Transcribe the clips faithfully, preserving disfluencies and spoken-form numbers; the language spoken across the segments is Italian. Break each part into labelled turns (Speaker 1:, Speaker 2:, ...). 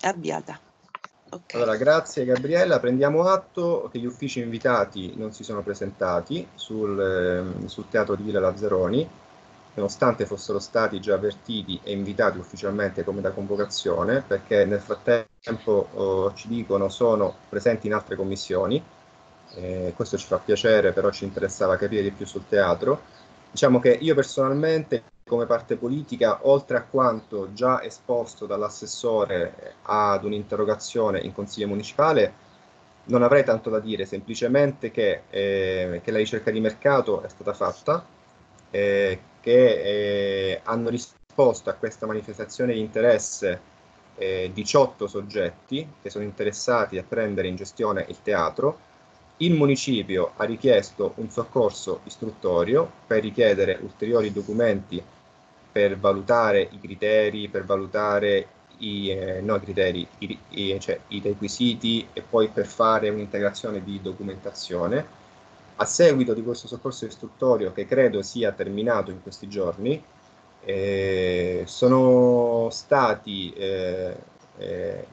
Speaker 1: avviata. Okay.
Speaker 2: Allora, grazie Gabriella. Prendiamo atto che gli uffici invitati non si sono presentati sul, eh, sul teatro di Villa Lazzaroni, nonostante fossero stati già avvertiti e invitati ufficialmente come da convocazione, perché nel frattempo oh, ci dicono sono presenti in altre commissioni. Eh, questo ci fa piacere, però ci interessava capire di più sul teatro. Diciamo che io personalmente, come parte politica, oltre a quanto già esposto dall'assessore ad un'interrogazione in Consiglio Municipale, non avrei tanto da dire, semplicemente che, eh, che la ricerca di mercato è stata fatta, eh, che eh, hanno risposto a questa manifestazione di interesse eh, diciotto soggetti che sono interessati a prendere in gestione il teatro. Il municipio ha richiesto un soccorso istruttorio per richiedere ulteriori documenti per valutare i criteri, per valutare i, eh, no, i criteri, i, i, cioè, i requisiti e poi per fare un'integrazione di documentazione. A seguito di questo soccorso istruttorio, che credo sia terminato in questi giorni, eh, sono stati eh, eh,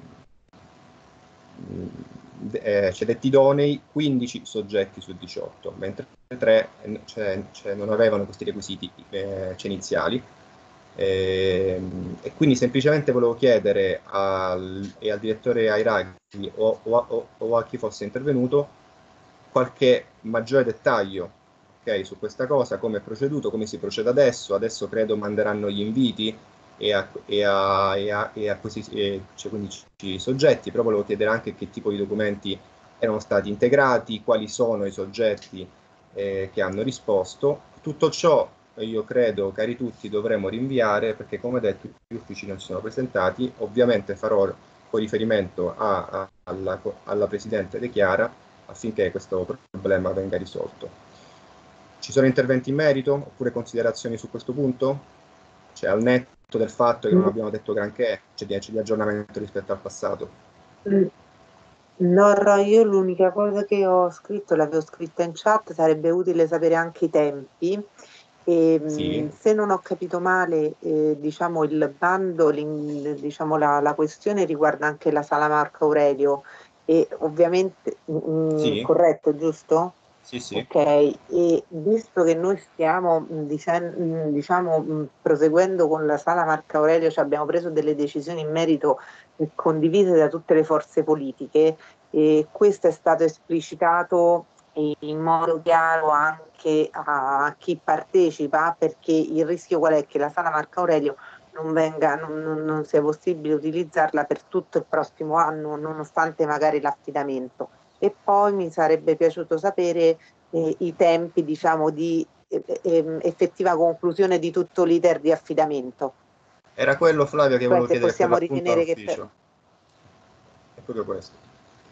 Speaker 2: eh, cedetti idonei quindici soggetti su diciotto, mentre tre cioè, cioè, non avevano questi requisiti eh, cioè iniziali. Eh, e quindi semplicemente volevo chiedere al, e al direttore Airaghi o, o, o a chi fosse intervenuto qualche maggiore dettaglio, okay, su questa cosa, come è proceduto, come si procede adesso. Adesso credo manderanno gli inviti e a, e a, e a, e a questi e, cioè quindici soggetti, però volevo chiedere anche che tipo di documenti erano stati integrati, quali sono i soggetti eh, che hanno risposto. Tutto ciò io credo, cari tutti, dovremo rinviare, perché come detto gli uffici non si sono presentati. Ovviamente farò poi riferimento a, a, alla, alla Presidente De Chiara affinché questo problema venga risolto. Ci sono interventi in merito oppure considerazioni su questo punto? Cioè, al netto del fatto che non abbiamo detto granché, c'è di, c'è di aggiornamento rispetto al passato.
Speaker 3: No, Roy, io l'unica cosa che ho scritto, l'avevo scritta in chat, sarebbe utile sapere anche i tempi. E,
Speaker 2: Sì.
Speaker 3: mh, se non ho capito male, eh, diciamo il bando, diciamo la, la questione riguarda anche la sala Marco Aurelio e ovviamente, mh,
Speaker 2: Sì.
Speaker 3: corretto, giusto?
Speaker 2: Sì, sì.
Speaker 3: Ok, e visto che noi stiamo mh, dicen- mh, diciamo, mh, proseguendo con la sala Marco Aurelio, cioè abbiamo preso delle decisioni in merito eh, condivise da tutte le forze politiche e questo è stato esplicitato in modo chiaro anche a chi partecipa, perché il rischio qual è? Che la sala Marco Aurelio non venga, non, non, non sia possibile utilizzarla per tutto il prossimo anno, nonostante magari l'affidamento. E poi mi sarebbe piaciuto sapere eh, i tempi, diciamo, di eh, eh, effettiva conclusione di tutto l'iter di affidamento.
Speaker 2: Era quello, Flavio, che
Speaker 3: Cioè,
Speaker 2: volevo
Speaker 3: se
Speaker 2: chiedere per
Speaker 3: possiamo
Speaker 2: l'appunto
Speaker 3: ritenere che per...
Speaker 2: all'ufficio. È proprio questo.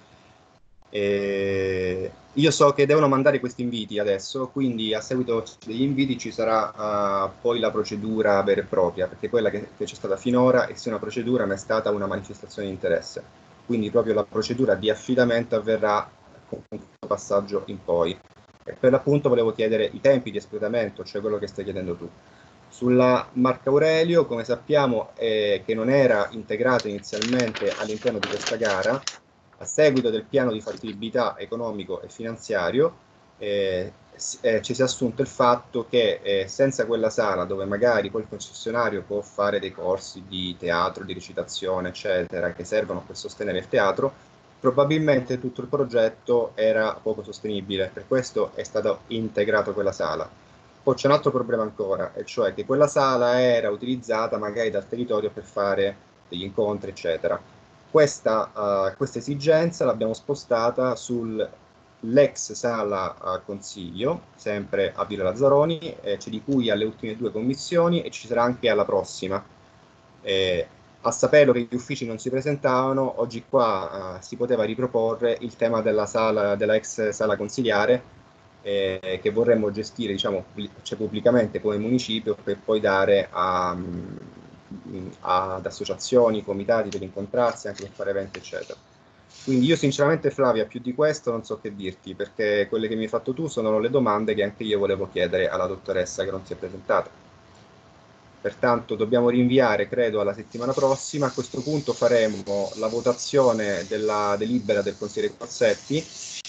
Speaker 2: E io so che devono mandare questi inviti adesso, quindi a seguito degli inviti ci sarà uh, poi la procedura vera e propria, perché quella che, che c'è stata finora è sia una procedura ma è stata una manifestazione di interesse. Quindi proprio la procedura di affidamento avverrà con questo passaggio in poi. E per l'appunto volevo chiedere i tempi di espletamento, cioè quello che stai chiedendo tu. Sulla Marco Aurelio, come sappiamo, eh, che non era integrata inizialmente all'interno di questa gara, a seguito del piano di fattibilità economico e finanziario, eh, eh, ci si è assunto il fatto che eh, senza quella sala, dove magari poi il concessionario può fare dei corsi di teatro, di recitazione, eccetera, che servono per sostenere il teatro, probabilmente tutto il progetto era poco sostenibile. Per questo è stato integrato quella sala. Poi c'è un altro problema ancora, e cioè che quella sala era utilizzata magari dal territorio per fare degli incontri, eccetera. Questa, uh, questa esigenza l'abbiamo spostata sull'ex sala uh, Consiglio, sempre a Villa Lazzaroni, eh, c'è di cui alle ultime due commissioni e ci sarà anche alla prossima. Eh, a saperlo che gli uffici non si presentavano, oggi qua uh, si poteva riproporre il tema della sala, della ex sala consigliare, eh, che vorremmo gestire, diciamo, cioè, pubblicamente come municipio, per poi dare a, a, ad associazioni, comitati per incontrarsi, anche per fare eventi, eccetera. Quindi io sinceramente, Flavia, più di questo non so che dirti, perché quelle che mi hai fatto tu sono le domande che anche io volevo chiedere alla dottoressa che non si è presentata. pertanto dobbiamo rinviare, credo, alla settimana prossima. A questo punto faremo la votazione della delibera del consigliere Corsetti.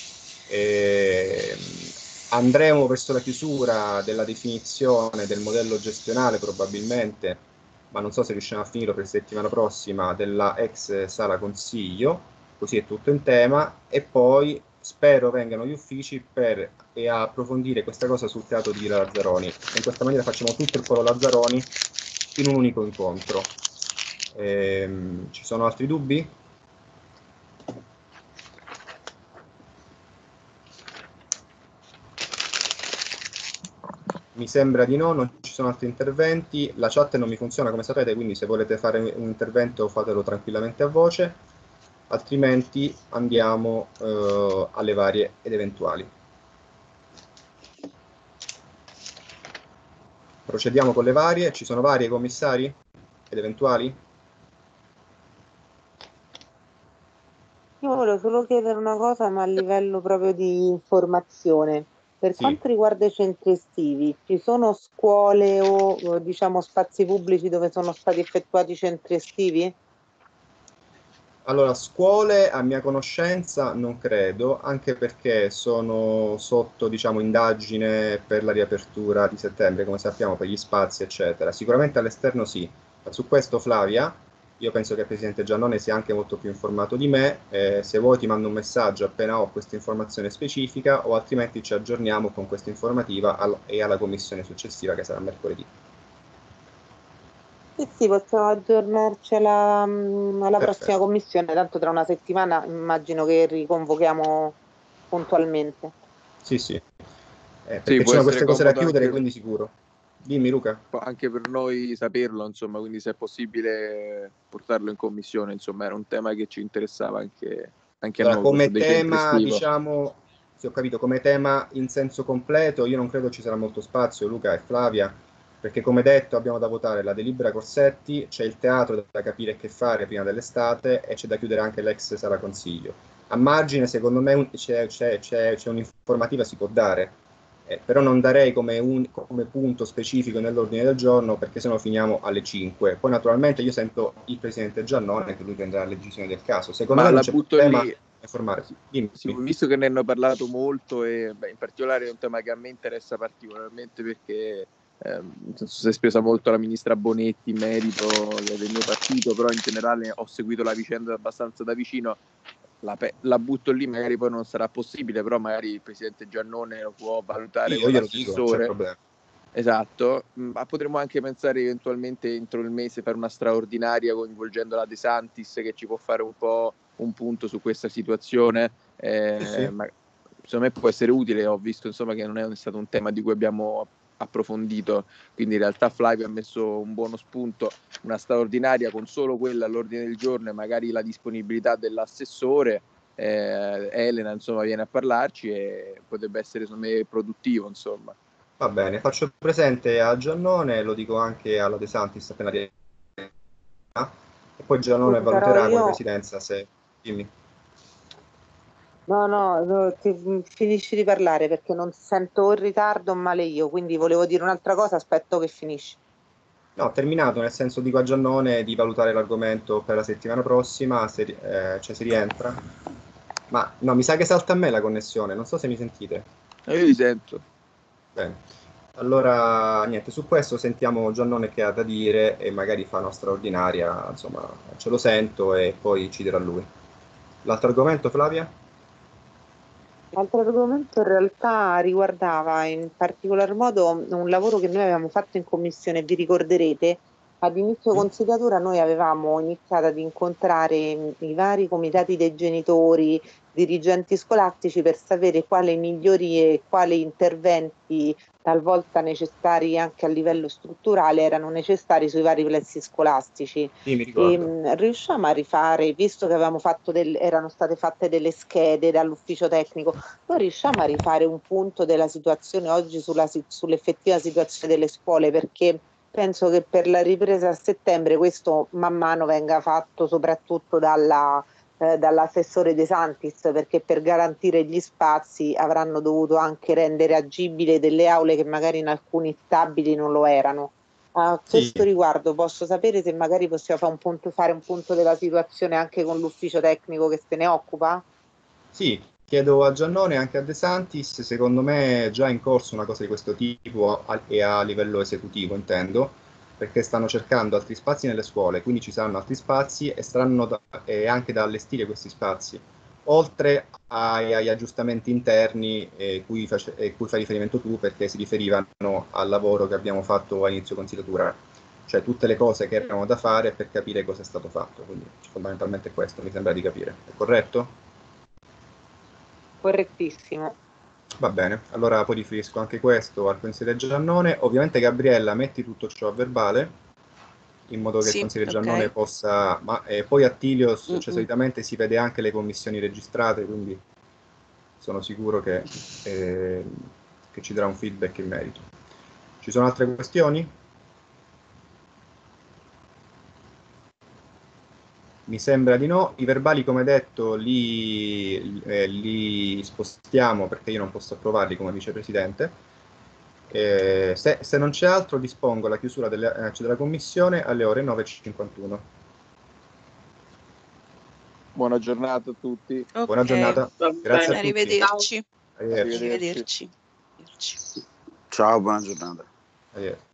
Speaker 2: E andremo verso la chiusura della definizione del modello gestionale probabilmente, ma non so se riusciamo a finirlo per settimana prossima, della ex sala consiglio, così è tutto in tema, e poi spero vengano gli uffici per e approfondire questa cosa sul teatro di Villa Lazzaroni. In questa maniera facciamo tutto il polo Lazzaroni in un unico incontro. Ehm, ci sono altri dubbi? Mi sembra di no, non ci sono altri interventi. La chat non mi funziona come sapete, quindi se volete fare un intervento fatelo tranquillamente a voce, altrimenti andiamo eh, alle varie ed eventuali. Procediamo con le varie. Ci sono varie, commissari ed eventuali?
Speaker 3: Io volevo solo chiedere una cosa, ma a livello proprio di informazione. Per
Speaker 2: Sì.
Speaker 3: quanto riguarda i centri estivi, ci sono scuole o eh, diciamo spazi pubblici dove sono stati effettuati i centri estivi?
Speaker 2: Allora, scuole a mia conoscenza non credo, anche perché sono sotto, diciamo, indagine per la riapertura di settembre, come sappiamo, per gli spazi, eccetera. Sicuramente all'esterno sì. Su questo, Flavia, io penso che il Presidente Giannone sia anche molto più informato di me. Eh, se vuoi ti mando un messaggio appena ho questa informazione specifica, o altrimenti ci aggiorniamo con questa informativa al- e alla commissione successiva, che sarà mercoledì.
Speaker 3: Sì, sì, possiamo aggiornarci alla, mm, alla prossima
Speaker 2: Perfetto.
Speaker 3: commissione, tanto tra una settimana immagino che riconvochiamo puntualmente.
Speaker 2: Sì, sì. Eh,
Speaker 4: Sì,
Speaker 2: perché ci
Speaker 4: può
Speaker 2: sono
Speaker 4: essere
Speaker 2: queste cose da
Speaker 4: comodo
Speaker 2: chiudere,
Speaker 4: anche,
Speaker 2: quindi sicuro. Dimmi, Luca.
Speaker 4: anche per noi saperlo, insomma, quindi se è possibile portarlo in commissione, insomma, era un tema che ci interessava anche, anche a
Speaker 2: Allora,
Speaker 4: noi, questo
Speaker 2: come
Speaker 4: dei centri
Speaker 2: tema,
Speaker 4: estivo.
Speaker 2: diciamo, se ho capito, come tema in senso completo, io non credo ci sarà molto spazio, Luca e Flavia, perché come detto abbiamo da votare la delibera Corsetti, c'è il teatro da capire che fare prima dell'estate e c'è da chiudere anche l'ex sala consiglio. A margine, secondo me, un- c'è, c'è, c'è, c'è un'informativa si può dare, eh, però non darei come, un, come punto specifico nell'ordine del giorno, perché sennò finiamo alle cinque. Poi naturalmente io sento il Presidente Giannone, che lui prenderà le decisioni del caso. Secondo
Speaker 4: Ma
Speaker 2: me non
Speaker 4: la
Speaker 2: c'è
Speaker 4: butto
Speaker 2: problema
Speaker 4: lì,
Speaker 2: informare.
Speaker 4: sì,
Speaker 2: Dimmi.
Speaker 4: sì, visto che ne hanno parlato molto e beh, in particolare è un tema che a me interessa particolarmente perché ehm, si è spesa molto la ministra Bonetti in merito del mio partito, però in generale ho seguito la vicenda abbastanza da vicino. La, pe- la butto lì, magari poi non sarà possibile, però magari il Presidente Giannone lo può valutare
Speaker 2: Io
Speaker 4: con
Speaker 2: glielo dico, non c'è
Speaker 4: l'assessore.
Speaker 2: problema.
Speaker 4: Esatto, ma potremmo anche pensare eventualmente entro il mese fare una straordinaria coinvolgendo la De Santis che ci può fare un po' un punto su questa situazione. Eh,
Speaker 2: Sì, sì.
Speaker 4: ma secondo me può essere utile, ho visto insomma che non è stato un tema di cui abbiamo approfondito, quindi in realtà Flavio ha messo un buono spunto, una straordinaria con solo quella all'ordine del giorno e magari la disponibilità dell'assessore. Eh, Elena insomma viene a parlarci e potrebbe essere secondo me produttivo insomma.
Speaker 2: Va bene, faccio presente a Giannone, lo dico anche alla De Santis appena riesca, e poi Giannone
Speaker 3: Scusi, però
Speaker 2: valuterà come
Speaker 3: io
Speaker 2: presidenza se... Dimmi.
Speaker 3: no, no, no, ti- finisci di parlare perché non sento o il ritardo o male io, quindi volevo dire un'altra cosa, aspetto che finisci.
Speaker 2: No, ho terminato, nel senso dico a Giannone di valutare l'argomento per la settimana prossima, se, ri- eh, cioè se rientra. Ma no, mi sa che salta a me la connessione, non so se mi sentite.
Speaker 4: Eh, Io li sento.
Speaker 2: Bene. Allora, niente, su questo sentiamo Giannone che ha da dire e magari fa una straordinaria, insomma, ce lo sento e poi ci dirà lui. L'altro argomento, Flavia?
Speaker 3: L'altro argomento in realtà riguardava in particolar modo un lavoro che noi avevamo fatto in commissione, vi ricorderete, ad inizio
Speaker 2: Mm?
Speaker 3: consigliatura noi avevamo iniziato ad incontrare i vari comitati dei genitori, dirigenti scolastici per sapere quali migliorie e quali interventi talvolta necessari anche a livello strutturale erano necessari sui vari plessi scolastici.
Speaker 2: Sì, mi
Speaker 3: E,
Speaker 2: ricordo.
Speaker 3: mh, riusciamo a rifare, visto che avevamo fatto del, erano state fatte delle schede dall'ufficio tecnico, noi riusciamo a rifare un punto della situazione oggi sulla, si- sull'effettiva situazione delle scuole, perché penso che per la ripresa a settembre questo man mano venga fatto soprattutto dalla, eh, dall'assessore De Santis, perché per garantire gli spazi avranno dovuto anche rendere agibili delle aule che magari in alcuni stabili non lo erano. A questo
Speaker 2: Sì.
Speaker 3: riguardo posso sapere se magari possiamo fare un punto, fare un punto della situazione anche con l'ufficio tecnico che se ne occupa?
Speaker 2: Sì, chiedo a Giannone e anche a De Santis, secondo me è già in corso una cosa di questo tipo a- e a livello esecutivo intendo, perché stanno cercando altri spazi nelle scuole, quindi ci saranno altri spazi e saranno da- e anche da allestire questi spazi, oltre ai, agli aggiustamenti interni eh, cui, face- eh, cui fai riferimento tu, perché si riferivano al lavoro che abbiamo fatto a inizio consigliatura, cioè tutte le cose che erano da fare per capire cosa è stato fatto, quindi fondamentalmente questo mi sembra di capire, è corretto?
Speaker 3: Correttissimo.
Speaker 2: Va bene, allora poi riferisco anche questo al consigliere Giannone. Ovviamente Gabriella metti tutto ciò a verbale in modo che il
Speaker 1: Sì,
Speaker 2: consigliere Giannone
Speaker 1: ok.
Speaker 2: possa, ma eh, poi a Tilio, cioè
Speaker 3: Mm-mm.
Speaker 2: solitamente si vede anche le commissioni registrate, quindi sono sicuro che, eh, che ci darà un feedback in merito. Ci sono altre questioni? Mi sembra di no. I verbali, come detto, li, eh, li spostiamo perché io non posso approvarli come vicepresidente. Eh, se, se non c'è altro, dispongo la chiusura delle, eh, della commissione alle ore nove e cinquantuno.
Speaker 4: Buona giornata a tutti.
Speaker 2: Buona
Speaker 1: Ok,
Speaker 2: giornata,
Speaker 3: Va
Speaker 2: grazie a
Speaker 3: bene.
Speaker 2: tutti.
Speaker 1: arrivederci.
Speaker 2: Arrivederci.
Speaker 4: Arrivederci.
Speaker 1: Arrivederci. Arrivederci.
Speaker 5: Ciao, buona giornata.
Speaker 2: Arrivederci.